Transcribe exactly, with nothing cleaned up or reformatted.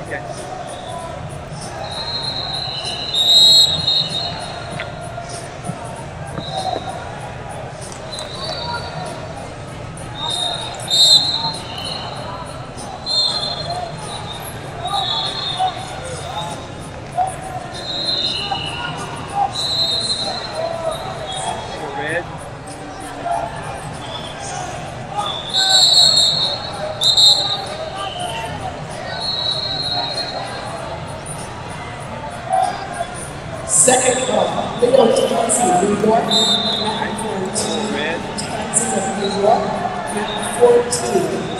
Red. Second call, Leo Tansy, New York, number fourteen. Red. Tansy of New York, number fourteen.